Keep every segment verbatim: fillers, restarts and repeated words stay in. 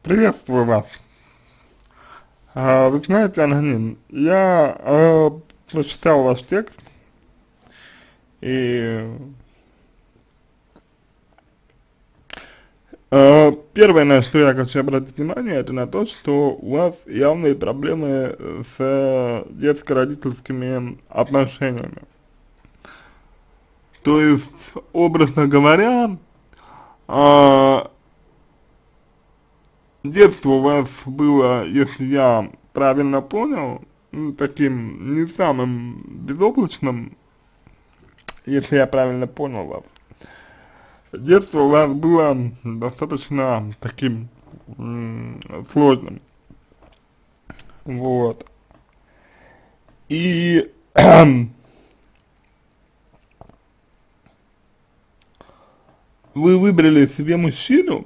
Приветствую вас. А, Вы знаете, аноним, я э, прочитал ваш текст, и э, первое, на что я хочу обратить внимание, это на то, что у вас явные проблемы с детско-родительскими отношениями. То есть, образно говоря, а, детство у вас было, если я правильно понял, ну, таким не самым безоблачным, если я правильно понял вас. Детство у вас было достаточно таким м, сложным, вот. И вы выбрали себе мужчину,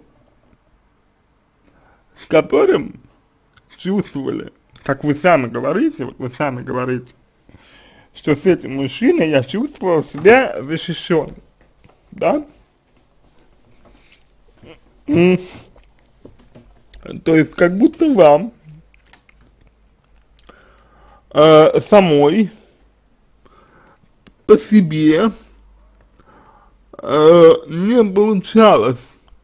с которым чувствовали, как вы сами говорите, вот вы сами говорите, что с этим мужчиной я чувствовал себя защищенным, да? М, То есть как будто вам э, самой по себе э, не получалось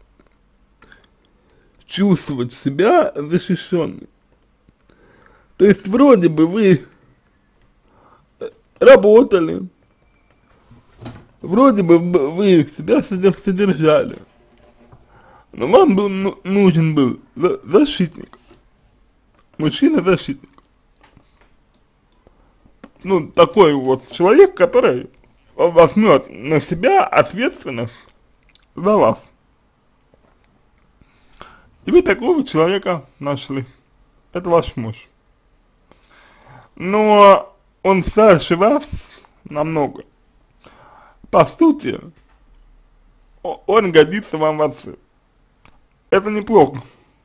чувствовать себя защищенной. То есть вроде бы вы работали, вроде бы вы себя содержали, но вам был ну, нужен был за защитник, мужчина-защитник. Ну, такой вот человек, который возьмет на себя ответственность за вас. И вы такого человека нашли. Это ваш муж. Но он старше вас намного. По сути, он годится вам в отцы. Это неплохо.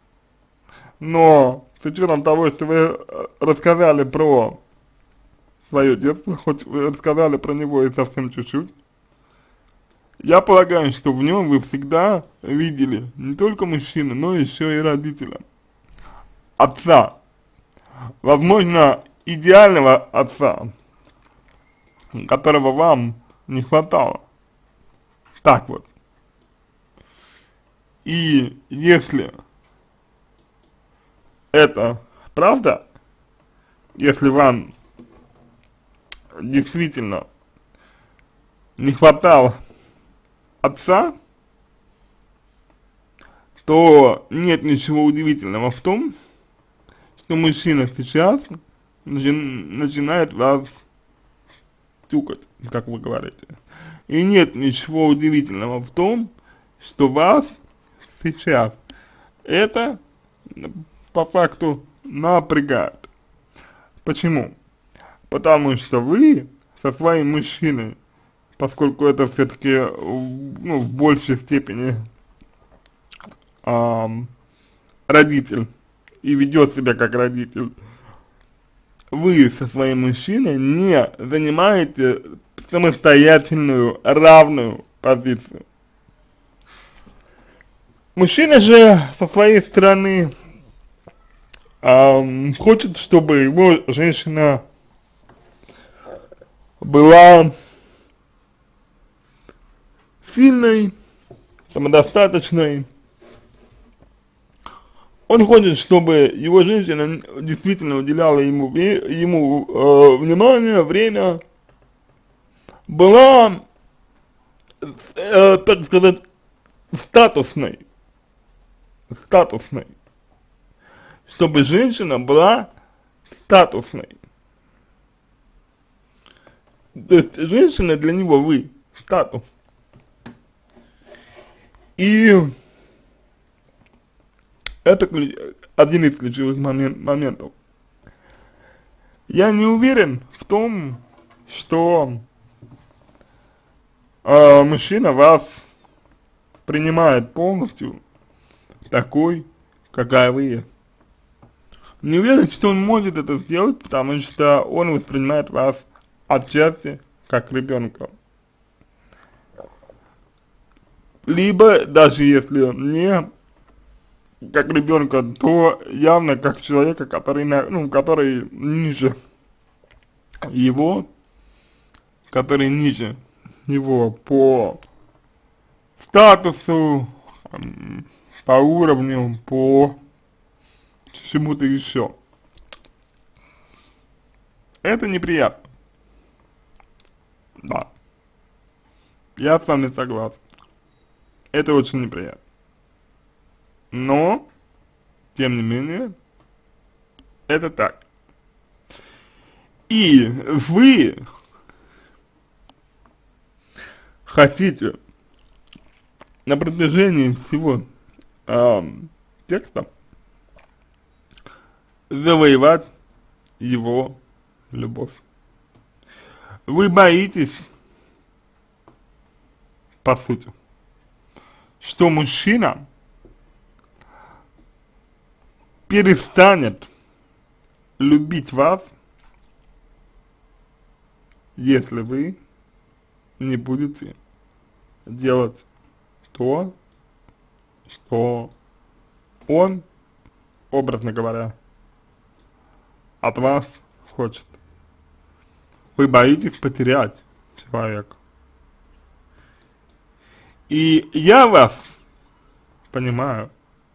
Но с учетом того, что вы рассказали про свое детство, хоть вы рассказали про него и совсем чуть-чуть, я полагаю, что в нем вы всегда видели не только мужчину, но еще и родителя, отца, возможно, идеального отца, которого вам не хватало. Так вот. И если это правда, если вам действительно не хватало отца, то нет ничего удивительного в том, что мужчина сейчас начи начинает вас тюкать, как вы говорите. И нет ничего удивительного в том, что вас сейчас это по факту напрягает. Почему? Потому что вы со своим мужчиной, поскольку это все-таки ну, в большей степени эм, родитель и ведет себя как родитель, вы со своим мужчиной не занимаете самостоятельную, равную позицию. Мужчина же со своей стороны эм, хочет, чтобы его женщина была сильной, самодостаточной. Он хочет, чтобы его женщина действительно уделяла ему, ему э, внимание, время, была, э, так сказать, статусной, статусной, чтобы женщина была статусной. То есть женщина для него вы, статус. И это один из ключевых момент, моментов. Я не уверен в том, что э, мужчина вас принимает полностью такой, какая вы есть. Не уверен, что он может это сделать, потому что он воспринимает вас отчасти как ребенка. Либо, даже если не как ребенка, то явно как человека, который, на, ну, который ниже его, который ниже его по статусу, по уровню, по чему-то еще. Это неприятно. Да. Я с вами согласен. Это очень неприятно. Но, тем не менее, это так. И вы хотите на протяжении всего э, текста завоевать его любовь. Вы боитесь, по сути, что мужчина перестанет любить вас, если вы не будете делать то, что он, образно говоря, от вас хочет. Вы боитесь потерять человека. И я вас понимаю,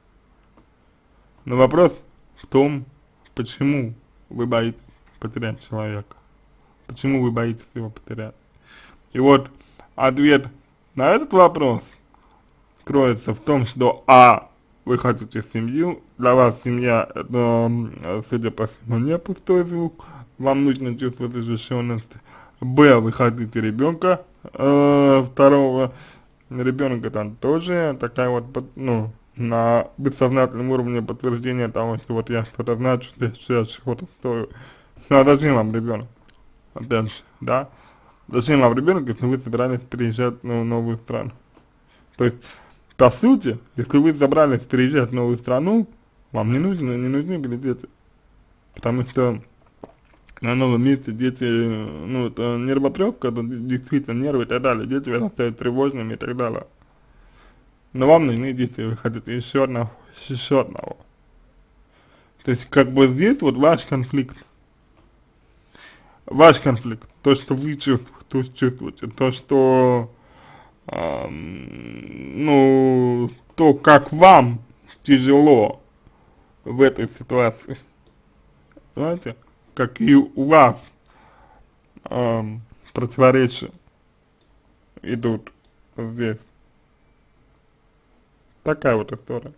но вопрос в том, почему вы боитесь потерять человека. Почему вы боитесь его потерять? И вот ответ на этот вопрос кроется в том, что а, вы хотите семью, для вас семья, это, судя по всему, не пустой звук, вам нужно чувство защищенности. Б, вы хотите ребенка, э, второго, ребенка там тоже такая вот, ну, на бессознательном уровне подтверждение того, что вот я что-то значу, что я сейчас чего-то стою. Ну а зачем вам ребенок? Опять же, да? Зачем вам ребенок, если вы собирались переезжать в новую страну? То есть, по сути, если вы собрались переезжать в новую страну, вам не нужны, не нужны были дети. Потому что на новом месте дети, ну, это нервотрепка, это действительно нервы и так далее, дети вырастают тревожными и так далее. Но вам нужны дети, вы хотите еще одного, еще одного. То есть, как бы здесь вот ваш конфликт. Ваш конфликт, то, что вы чувствуете, то, что чувствуете, то, что, э, ну, то, как вам тяжело в этой ситуации, знаете, какие у вас э, противоречия идут здесь. Такая вот история.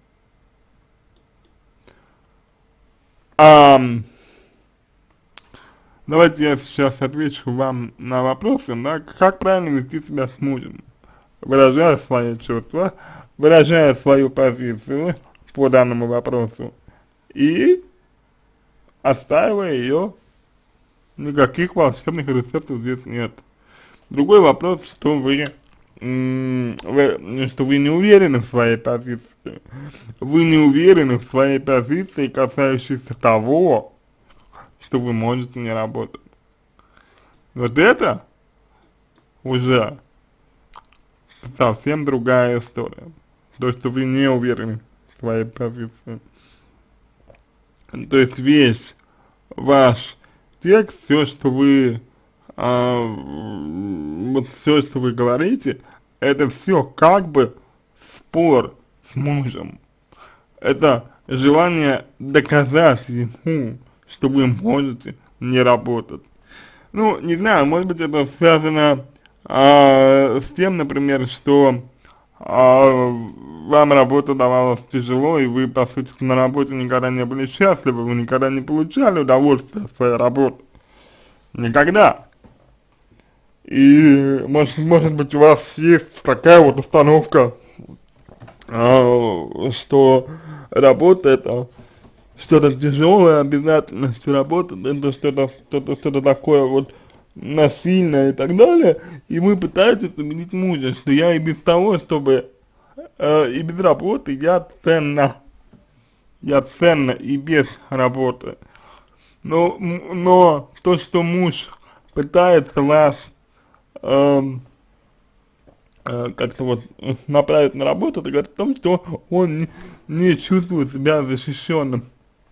А, давайте я сейчас отвечу вам на вопросы, да, как правильно вести себя с мужем, выражая свои чувства, выражая свою позицию по данному вопросу и отстаивая ее. Никаких волшебных рецептов здесь нет. Другой вопрос, что вы, вы, что вы не уверены в своей позиции. Вы не уверены в своей позиции, касающейся того, что вы можете не работать. Вот это уже совсем другая история. То, что вы не уверены в своей позиции. То есть весь ваш текст, все, что вы, а, вот все, что вы говорите, это все как бы спор с мужем. Это желание доказать ему, что вы можете не работать. Ну, не знаю, может быть, это связано а, с тем, например, что а, вам работа давалась тяжело, и вы, по сути, на работе никогда не были счастливы, вы никогда не получали удовольствие от своей работы. Никогда. И, может, может быть, у вас есть такая вот установка, а, что работа это что-то тяжелое, обязательно, что работа это что-то что-то что-то такое вот насильное и так далее, и вы пытаетесь убедить мужа, что я и без того, чтобы э, и без работы я ценна, я ценна и без работы. Но, но то, что муж пытается вас э, э, как-то вот направить на работу, это говорит о том, что он не чувствует себя защищенным.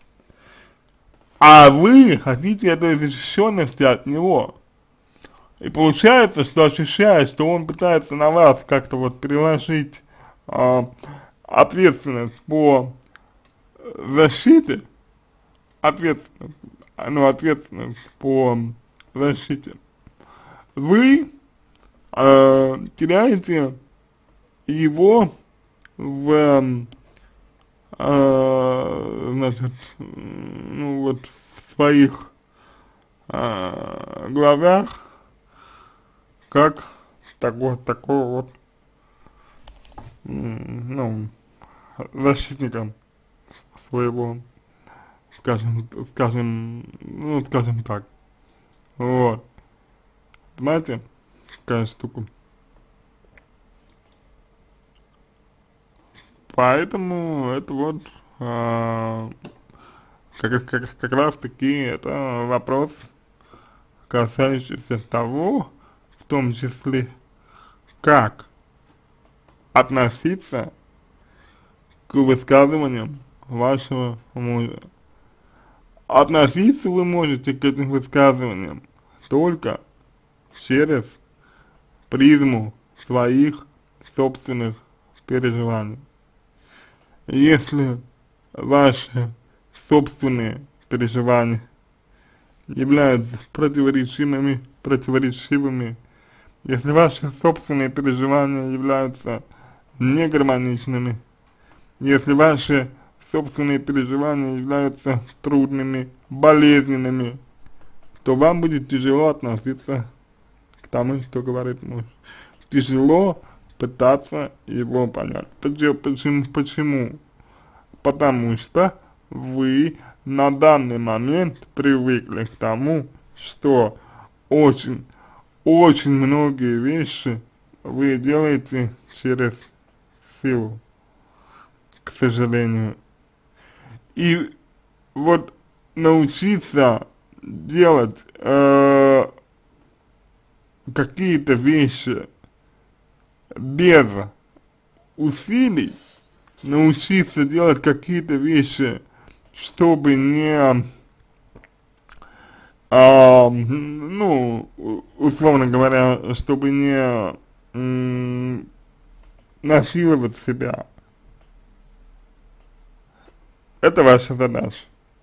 А вы хотите этой защищенности от него. И получается, что ощущая, что он пытается на вас как-то вот переложить а, ответственность по защите, ответственность, ну, ответственность по защите, вы э, теряете его в, э, значит, ну вот в своих э, глазах, как такого, такого вот, ну, защитника своего, скажем, скажем, ну, скажем так, вот, понимаете, какая штука. Поэтому это вот, а, как, как, как раз таки, это вопрос, касающийся того, в том числе, как относиться к высказываниям вашего мужа. Относиться вы можете к этим высказываниям только через призму своих собственных переживаний. Если ваши собственные переживания являются противоречивыми, противоречивыми, если ваши собственные переживания являются негармоничными, если ваши собственные переживания являются трудными, болезненными, то вам будет тяжело относиться к тому, что говорит муж. Тяжело пытаться его понять. Почему? Почему? Потому что вы на данный момент привыкли к тому, что очень, очень многие вещи вы делаете через силу, к сожалению. И вот научиться делать э, какие-то вещи без усилий, научиться делать какие-то вещи, чтобы не, а, ну, условно говоря, чтобы не м, насиловать себя. Это ваша задача.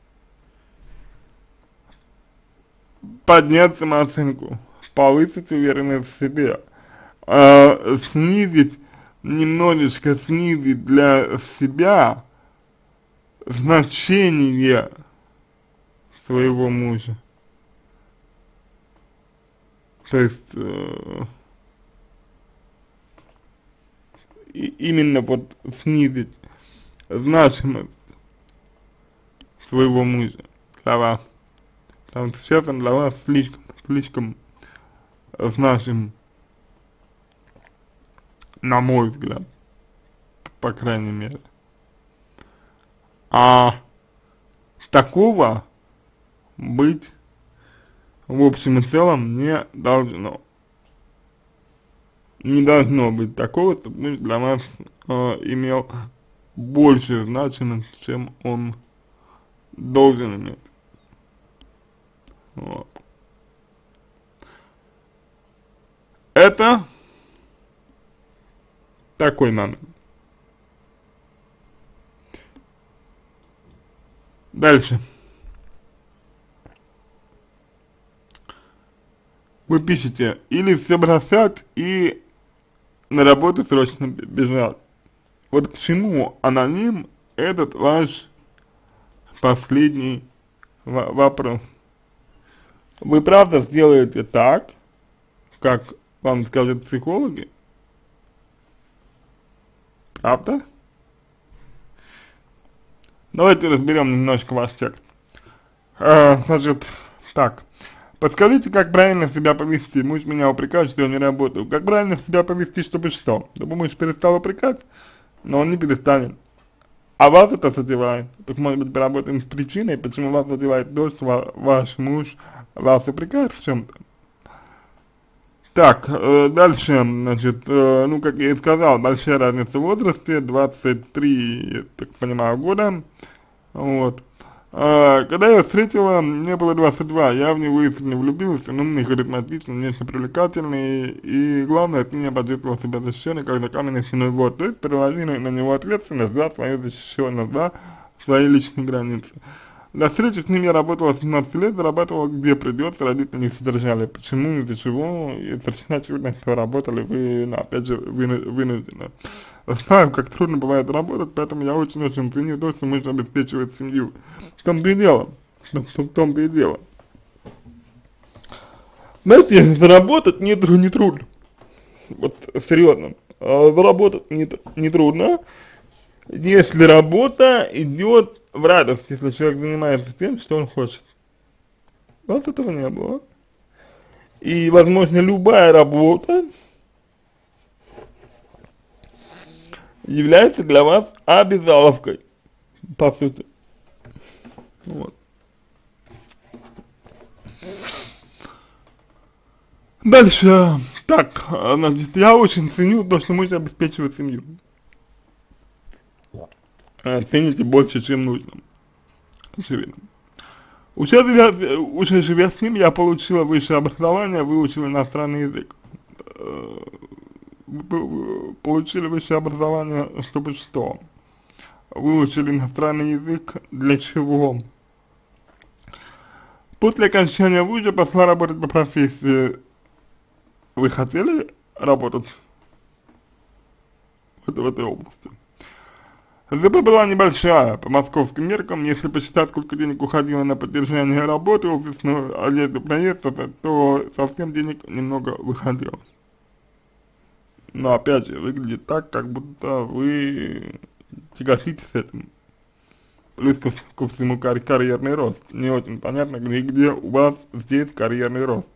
Поднять самооценку, повысить уверенность в себе, э, снизить, немножечко снизить для себя значение своего мужа. То есть, э, и, именно вот снизить значимость своего мужа для вас. Потому что сейчас он для вас слишком, слишком значим, на мой взгляд, по крайней мере. А такого быть в общем и целом не должно. Не должно быть такого, чтобы муж для вас э, имел большую значимость, чем он должен иметь. Вот. Это такой момент. Дальше. Вы пишете, или все бросать и на работу срочно бежать. Вот к чему аноним этот ваш последний вопрос. Вы правда сделаете так, как вам скажут психологи? Правда? Давайте разберем немножко ваш текст. А, значит, так. Подскажите, как правильно себя повести? Муж меня упрекает, что я не работаю. Как правильно себя повести, чтобы что? Чтобы муж перестал упрекать, но он не перестанет. А вас это задевает. Так, может быть, поработаем с причиной, почему вас задевает то, что ваш муж вас упрекает в чем-то. Так, э, дальше, значит, э, ну, как я и сказал, большая разница в возрасте, двадцать три, я так понимаю, года, вот. А, когда я встретила, мне было двадцать два, я в него искренне влюбился, он умный, харизматичный, внешне привлекательный, и главное, от меня почувствовал себя защищенный, как на каменной стеной вот, то есть переложили на него ответственность за свою защищенность, за свои личные границы. До встречи с ним я работала семнадцать лет, зарабатывала где придется, родители не содержали. Почему, из-за чего, и совершенно очевидно, что работали вы, ну, опять же, выну- вынуждены. Знаю, как трудно бывает работать, поэтому я очень-очень ценю то, что можно обеспечивать семью. В том-то и дело, в том- в том-то и дело. Знаете, заработать не, тру- не трудно, вот серьезно, А заработать не, тр- не трудно, если работа идет в радость, если человек занимается тем, что он хочет. Вот этого не было. И, возможно, любая работа является для вас обязаловкой, по сути. Вот. Дальше, так, а, значит, я очень ценю то, что можете обеспечивать семью. А, цените больше, чем нужно, очевидно. Уже живя, уже живя с ним, я получила высшее образование, выучила иностранный язык. Э, вы получили высшее образование, чтобы что? Выучили иностранный язык для чего? После окончания вуза пошла работать по профессии. Вы хотели работать в, в этой области? зэ пэ была небольшая, по московским меркам, если посчитать, сколько денег уходило на поддержание работы, офисную одежду, проезд, то совсем денег немного выходило. Но опять же, выглядит так, как будто вы тяготитесь с этим. Плюс ко, ко всему кар карьерный рост. Не очень понятно, где, где у вас здесь карьерный рост.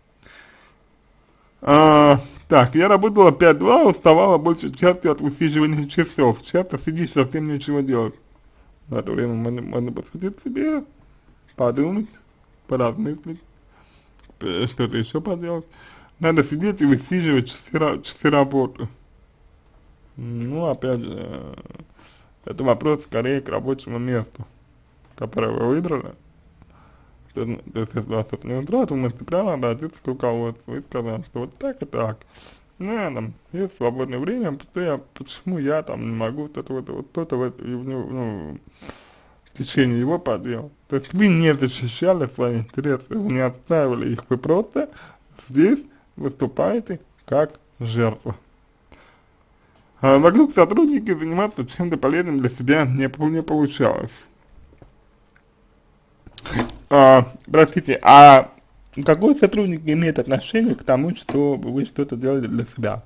А, так, я работала пять-два, уставала большей частью от высиживания часов. Часто сидишь, совсем нечего делать. В это время можно, можно посвятить себе, подумать, поразмыслить, э, что-то еще поделать. Надо сидеть и высиживать часы, часы работы. Ну, опять же, э, это вопрос скорее к рабочему месту, которое вы выбрали. То, то есть, если вас это не устраивает, вы можете прямо обратиться к руководству и сказать, что вот так и так. Ну, я там, есть свободное время, что я, почему я там не могу вот вот, вот то-то вот, ну, в течение его поделать. То есть вы не защищали свои интересы, вы не отстаивали их, вы просто здесь выступаете как жертва. А вокруг сотрудники заниматься чем-то полезным для себя не, не получалось. А, простите, а какой сотрудник имеет отношение к тому, что вы что-то делали для себя?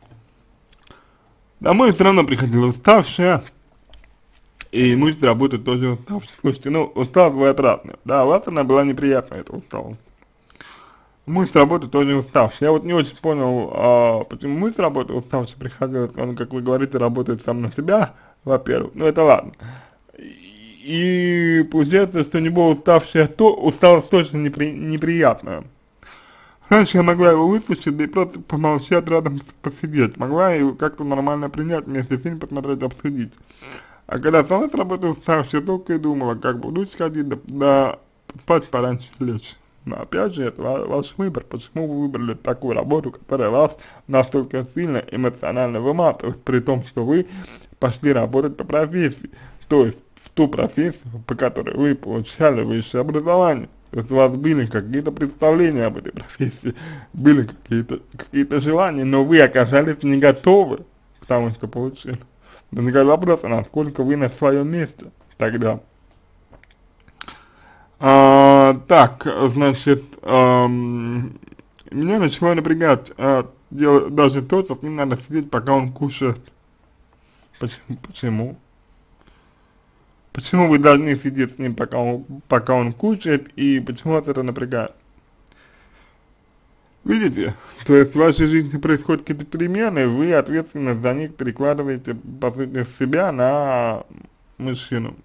Домой все равно приходила уставшая, и муж работает тоже уставший. Слушайте, ну, усталость бывает разная. Да, у вас она была неприятная, эта усталость. Муж с работы тоже уставший. Я вот не очень понял, а, почему муж с работы уставший приходил, он, как вы говорите, работает сам на себя, во-первых, ну это ладно. И получается, что у него уставшая, то, усталость точно непри, неприятная. Раньше я могла его выслушать, да и просто помолчать рядом посидеть. Могла его как-то нормально принять, вместе фильм посмотреть, обсудить. А когда сама с работы уставшая, только и думала, как буду сходить, да, да спать пораньше лечь. Но опять же, это ваш выбор, почему вы выбрали такую работу, которая вас настолько сильно эмоционально выматывает, при том, что вы пошли работать по профессии, то есть в ту профессию, по которой вы получали высшее образование. То есть у вас были какие-то представления об этой профессии, были какие-то какие-то желания, но вы оказались не готовы к тому, что получили. Возникает вопрос, насколько вы на своем месте тогда. А, так, значит, эм, меня начало напрягать а, дело, даже то, что с ним надо сидеть, пока он кушает. Почему? Почему? Почему вы должны сидеть с ним, пока он, пока он кушает, и почему вас это напрягает? Видите, то есть в вашей жизни происходят какие-то перемены, вы ответственность за них перекладываете, по сути, с себя на мужчину.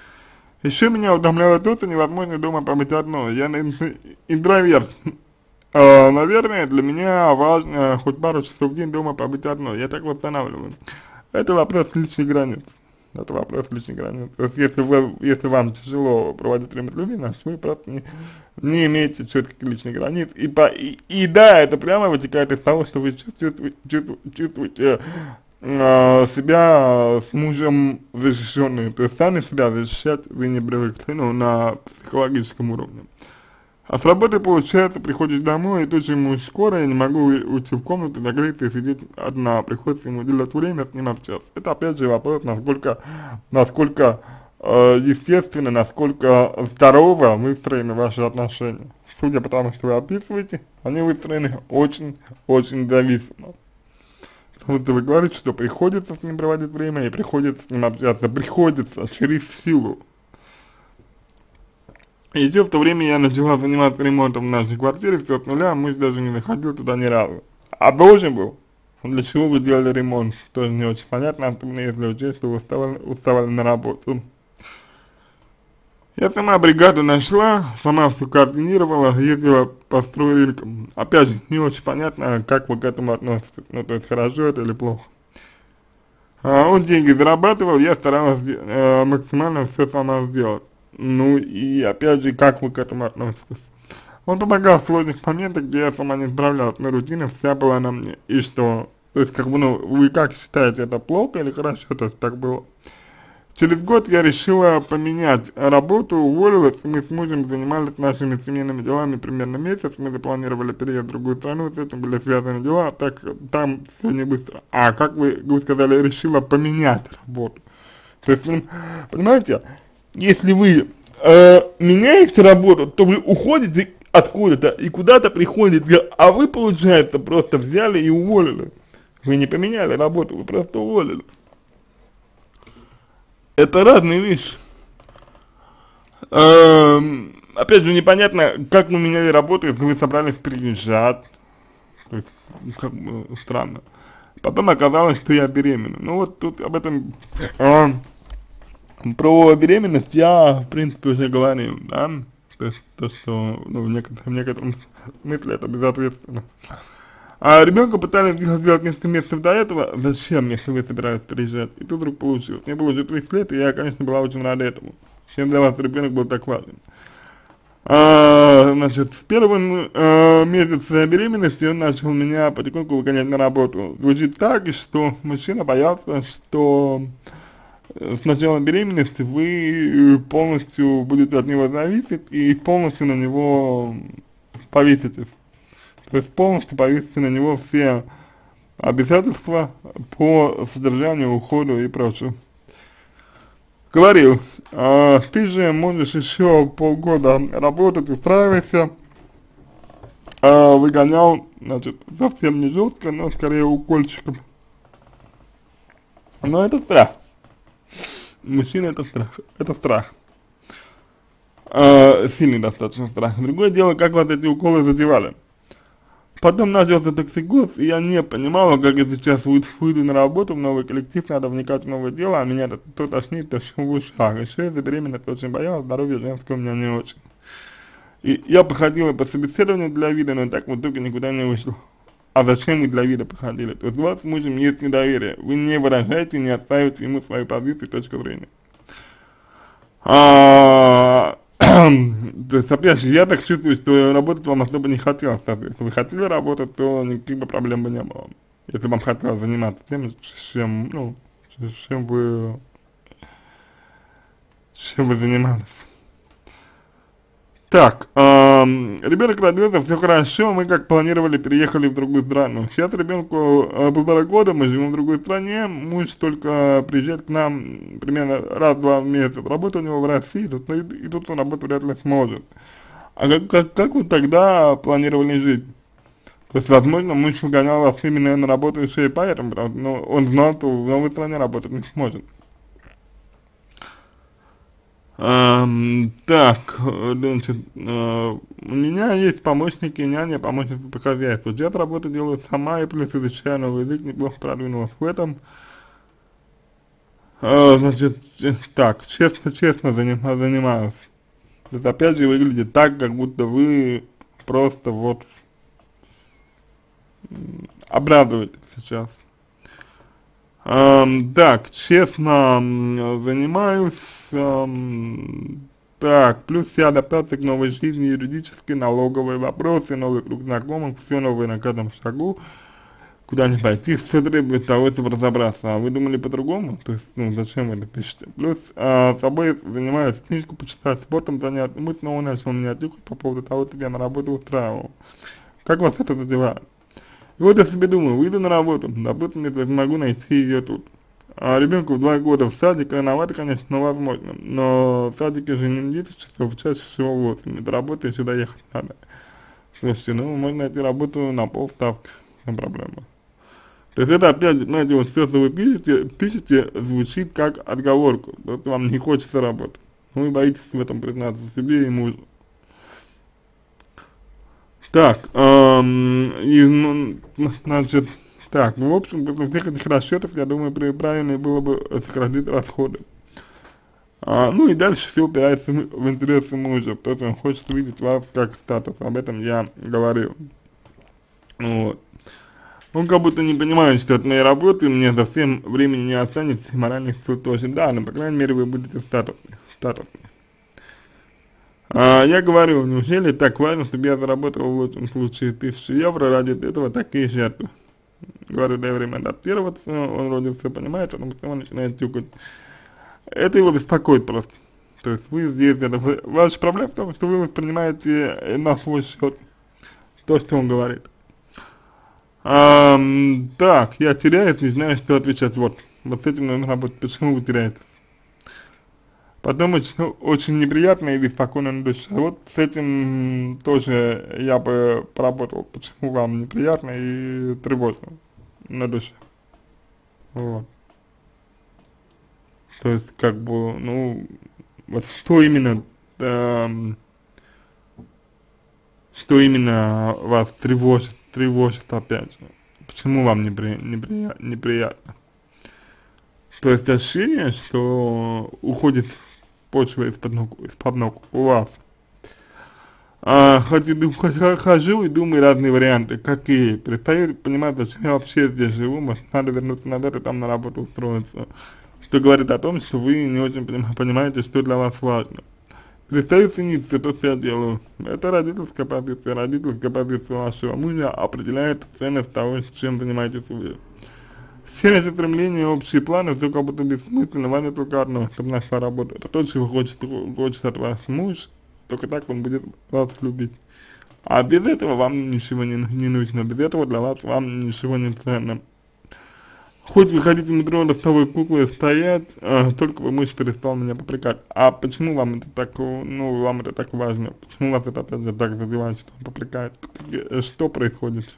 Еще меня утомляло то, что невозможно дома побыть одной. Я интроверт, Э, наверное, для меня важно хоть пару часов в день дома побыть одной. Я так восстанавливаюсь. Это вопрос личных границ. Это вопрос личных границ. То есть, если вы, если вам тяжело проводить время с людьми, значит, вы просто не, не имеете четких личных границ. И, по, и, и да, это прямо вытекает из того, что вы чувствуете, чувствуете, чувствуете э, себя с мужем защищенным. То есть, сами себя защищать вы не привыкли, ну, на психологическом уровне. А с работы, получается, приходишь домой, и тут же ему скоро, я не могу уйти в комнату, закрыться и сидеть одна, приходится ему уделять время, с ним общаться. Это опять же вопрос, насколько, насколько э, естественно, насколько здорово выстроены ваши отношения. Судя по тому, что вы описываете, они выстроены очень-очень зависимо. Потому что вы говорите, что приходится с ним проводить время и приходится с ним общаться, приходится через силу. И еще в то время я начала заниматься ремонтом в нашей квартире, все с нуля, муж даже не заходил туда ни разу. А должен был. Для чего вы делали ремонт, тоже не очень понятно, особенно если учесть, что вы уставали, уставали на работу. Я сама бригаду нашла, сама все координировала, ездила по стройрынкам. Опять же, не очень понятно, как вы к этому относитесь, ну то есть хорошо это или плохо. А, он деньги зарабатывал, я старалась э, максимально все сама сделать. Ну и опять же, как вы к этому относитесь? Он помогал в сложных моментах, где я сама не справлялась, но рутина вся была на мне. И что? То есть, как бы, ну, вы как считаете, это плохо или хорошо, то есть так было? Через год я решила поменять работу, уволилась, и мы с мужем занимались нашими семейными делами примерно месяц, мы запланировали переезд в другую страну, с этим были связаны дела, так там все не быстро. А как вы, вы сказали, решила поменять работу? То есть, понимаете, если вы э, меняете работу, то вы уходите откуда-то и куда-то приходите, а вы, получается, просто взяли и уволили. Вы не поменяли работу, вы просто уволили. Это разные вещи. Эм, опять же, непонятно, как вы меняли работу, если вы собрались переезжать. То есть, как бы странно. Потом оказалось, что я беременна. Ну вот тут об этом... Э, Про беременность я, в принципе, уже говорил, да, то есть, то, что, ну, в некотором, в некотором смысле это безответственно. А ребенка пытались сделать несколько месяцев до этого, зачем, если вы собирались переезжать, и тут вдруг получилось. Мне было уже тридцать лет, и я, конечно, была очень рада этому. Чем для вас ребенок был так важен. А, значит, с первым а, месяца беременности он начал меня потихоньку выгонять на работу. Звучит так, что мужчина боялся, что с начала беременности вы полностью будете от него зависеть и полностью на него повеситесь. То есть полностью повесите на него все обязательства по содержанию, уходу и прочее. Говорил, а, ты же можешь еще полгода работать, устраивайся. А, выгонял, значит, совсем не жестко, но скорее укольчиком. Но это страх. Мужчина это страх, это страх. А, сильный достаточно страх. Другое дело, как вот эти уколы задевали. Потом начался токсикоз, и я не понимала, как я сейчас выйду на работу в новый коллектив, надо вникать в новое дело, а меня то, то тошнит, то все в ушах. Еще из-за беременности очень боялась, здоровье женское у меня не очень. И я походила по собеседованию для вида, но так в итоге никуда не вышло. А зачем вы для вида походили? То есть у вас с мужем есть недоверие, вы не выражаете, не отставите ему свою позицию и точку зрения. А, то есть, опять же, я так чувствую, что работать вам особо не хотелось. Если вы хотели работать, то никаких бы проблем бы не было. Если вам хотелось заниматься тем, чем, ну, чем вы, чем вы занимались. Так, эм, ребенок родился, все хорошо, мы как планировали, переехали в другую страну. Сейчас ребенку э, полтора года, мы живем в другой стране, муж только приезжает к нам примерно раз-два в месяц. Работа у него в России, тут, и, и тут он работать вряд ли сможет. А как, как, как вы тогда планировали жить? То есть, возможно, муж выгонял вас именно на работу еще и поэтому, потому что, ну, он знал, что в новой стране работать не сможет. Um, так, значит, uh, у меня есть помощники, няня, помощницы по хозяйству. Я работу делаю сама и плюс изучаю новый язык, неплохо продвинулась в этом. Uh, значит, так, честно-честно заним, занимаюсь. Это опять же выглядит так, как будто вы просто вот обрадует сейчас. Эм, так, честно м, занимаюсь, эм, так, плюс вся адаптация к новой жизни, юридические, налоговые вопросы, новый круг знакомых, все новое на каждом шагу, куда не пойти, все требует того, чтобы разобраться. А вы думали по-другому? То есть, ну, зачем вы это пишете? Плюс, э, собой занимаюсь, книжку почитать, спортом заняться, мы снова начал менять юг по поводу того, что я на работу устраивал. Как вас это задевает? И вот я себе думаю, выйду на работу, допустим, если смогу найти ее тут. А ребенку в два года в садик, рановато, конечно, но возможно. Но в садике же не десять часов, чаще всего восемь. До работы сюда ехать надо. Слушайте, ну, можно найти работу на полставки, не проблема. То есть это опять, знаете, вот все, что вы пишете, пишете, звучит как отговорку. Просто вам не хочется работать. Вы боитесь в этом признаться себе и мужу. Так, эм, и, ну, значит, так, в общем, после всех этих расчетов, я думаю, правильно было бы сократить расходы. А, ну и дальше все упирается в интересы мужа, потому что он хочет видеть вас как статус, об этом я говорил. Вот. Он как будто не понимает, что от моей работы мне совсем времени не останется, и моральных сил тоже. Да, но, по крайней мере, вы будете статусны. статусны. А, я говорю, неужели так важно, чтобы я заработал в лучшем случае тысячу евро, ради этого такие жертвы? Говорю, дай время адаптироваться, он вроде все понимает, потому что он начинает тюкать. Это его беспокоит просто. То есть вы здесь, это, ваша проблема в том, что вы воспринимаете на свой счет то, что он говорит. А, так, я теряюсь, не знаю, что отвечать. Вот, вот с этим нужно работать. Почему вы теряетесь? Потом очень, очень неприятно и беспокойно на душе. Вот с этим тоже я бы поработал. Почему вам неприятно и тревожно на душе. Вот. То есть, как бы, ну, вот что именно, эм, что именно вас тревожит, тревожит опять же? Почему вам непри, неприя, неприятно? То есть ощущение, что уходит почва из-под ног, из-под ног у вас. А, хоть и хожу и думаю разные варианты, какие. Перестаю понимать, зачем я вообще здесь живу, может надо вернуться назад и там на работу устроиться. Что говорит о том, что вы не очень понимаете, что для вас важно. Перестаю ценить все то, что я делаю. Это родительская позиция. Родительская позиция вашего мужа определяет ценность того, чем занимаетесь вы. Все эти стремления, общие планы, все как будто бессмысленно, важно только одно, чтобы нашла работа. Это то, чего хочет, хочет от вас муж, только так он будет вас любить. А без этого вам ничего не, не нужно, без этого для вас вам ничего не ценно. Хоть вы хотите в метро ростовой куклой стоять, э, только бы муж перестал меня попрекать. А почему вам это так, ну, вам это так важно? Почему вас это опять же так задевает, что он попрекает? Что происходит?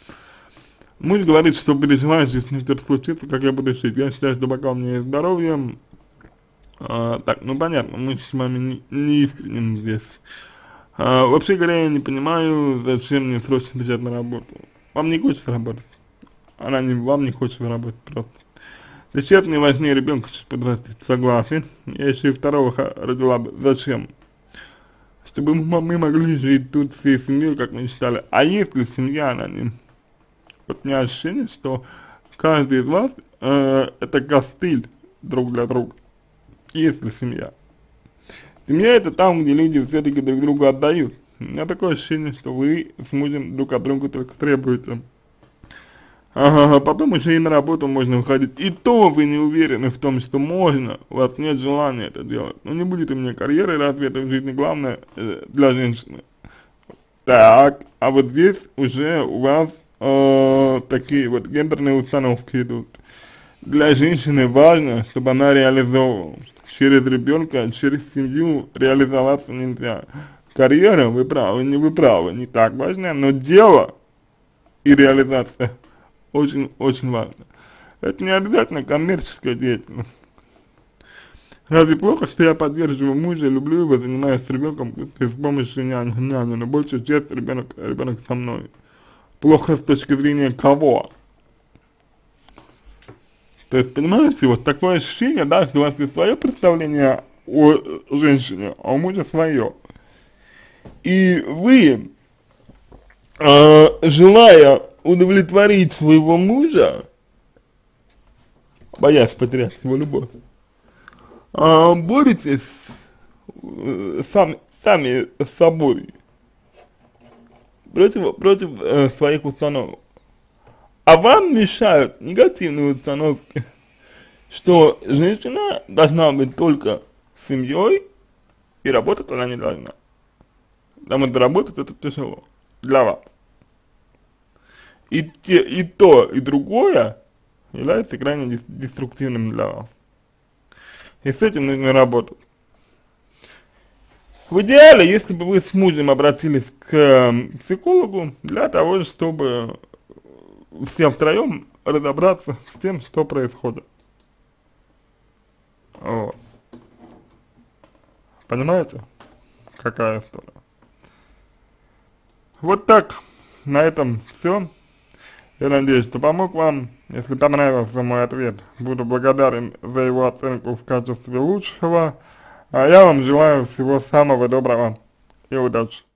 Муж говорит, что переживает, если что-то случится, как я буду жить. Я считаю, что пока у меня есть здоровье, э, так, ну понятно, мы с вами не, не искренним здесь. Э, вообще говоря, я не понимаю, зачем мне срочно бежать на работу. Вам не хочется работать. Она не, вам не хочет работать просто. Сейчас мне важнее ребенка чуть подрастет, согласен. Я еще и второго родила бы. Зачем? Чтобы мы могли жить тут всей семьей, как мы мечтали. А если семья, она не... Вот у меня ощущение, что каждый из вас э, это костыль друг для друга. Если семья. Семья это там, где люди все-таки друг другу отдают. У меня такое ощущение, что вы с мужем друг от друга только требуете. Ага, потом еще и на работу можно выходить. И то вы не уверены в том, что можно, у вас нет желания это делать. Но не будет у меня карьеры, разве это в жизни главное э, для женщины? Так, а вот здесь уже у вас э, такие вот гендерные установки идут. Для женщины важно, чтобы она реализовывалась. Через ребенка, через семью реализоваться нельзя. Карьера, вы правы, не вы правы, не так важно, но дело и реализация очень-очень важно. Это не обязательно коммерческая деятельность. Разве плохо, что я поддерживаю мужа, люблю его, занимаюсь с ребенком с помощью няни, няни, но большую часть ребенок, ребенок со мной. Плохо с точки зрения кого? То есть, понимаете, вот такое ощущение, да, что у вас есть свое представление о женщине, а у мужа свое. И вы, э, желая удовлетворить своего мужа, боясь потерять его любовь, а, боретесь э, сами, сами с собой против, против э, своих установок. А вам мешают негативные установки, что женщина должна быть только семьей, и работать она не должна. Потому что работать это тяжело для вас. И, те, и то, и другое является крайне деструктивным для вас. И с этим нужно работать. В идеале, если бы вы с мужем обратились к психологу для того, чтобы все втроем разобраться с тем, что происходит. Вот. Понимаете, какая история? Вот так, на этом все. Я надеюсь, что помог вам. Если понравился мой ответ, буду благодарен за его оценку в качестве лучшего. А я вам желаю всего самого доброго и удачи.